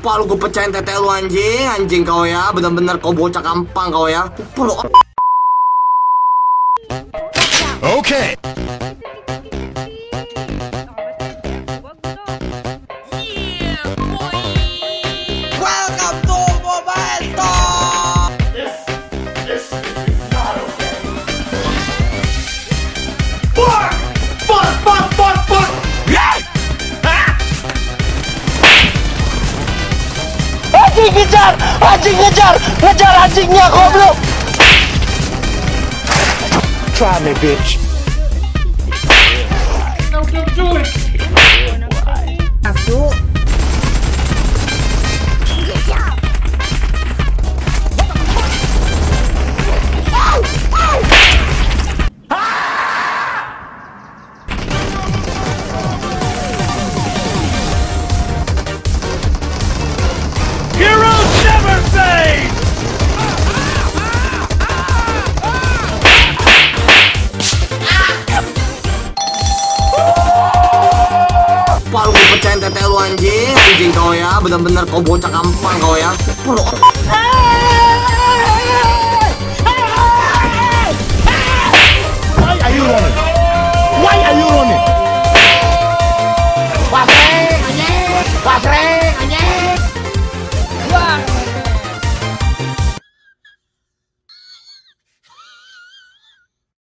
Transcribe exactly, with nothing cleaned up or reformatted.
Pak lu gue pecahin tete lu anjing. Anjing kau ya, bener-bener kau bocah gampang kau ya. Pak lu. Oke. Welcome to Mobile Talk. This, this, this is not okay. Fuck! Fuck! Fuck! Fuck! Fuck! Yeah! Anjing ngejar, anjing ngejar, ngejar anjingnya goblok. Try me, bitch. No, don't do it. Masuk. Heroes never fade. Pak lu gue pecahin tete lu anjing. Anjing kau ya, bener-bener kau bocah gampang kau ya. Pak lu. Why are you running? Why are you running? Wasreng anjing, wasreng anjing.